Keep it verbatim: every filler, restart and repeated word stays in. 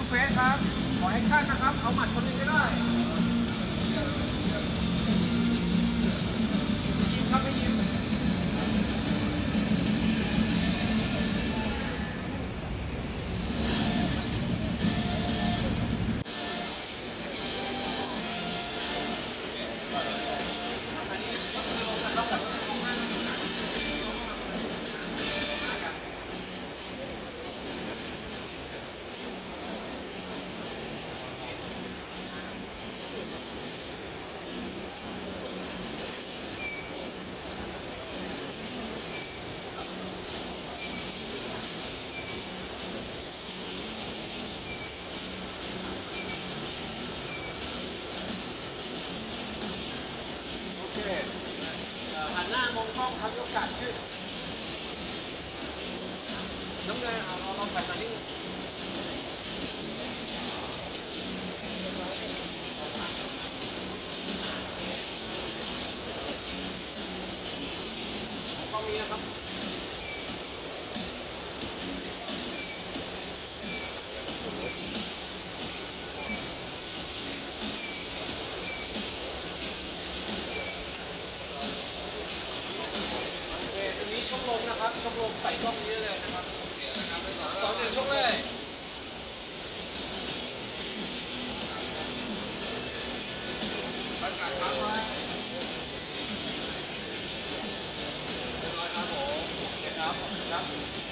เฟสครับขอแอคชั่นนะครับเอาหมัดชนก็ได้ยิ้มครับไม่ยิ้มหันหน้ามองกล้องครับยกกาดขึ้นน้ำเงินเอาเราเราใส่มานี่กล้องนี้นะครับชกลมนะครับชกลมใส่กล้องนี้เลยนะครับสองหนึ่งชกเลยประกาศครับไว้เรียบร้อยครับผมโอเคครับขอบคุณครับ